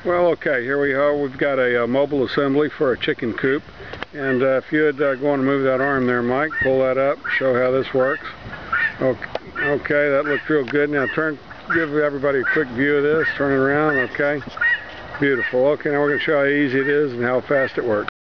Well, okay, here we are. We've got a mobile assembly for a chicken coop. And if you would go on and move that arm there, Mike, pull that up, show how this works. Okay, that looked real good. Now give everybody a quick view of this. Turn it around, okay. Beautiful. Okay, now we're going to show how easy it is and how fast it works.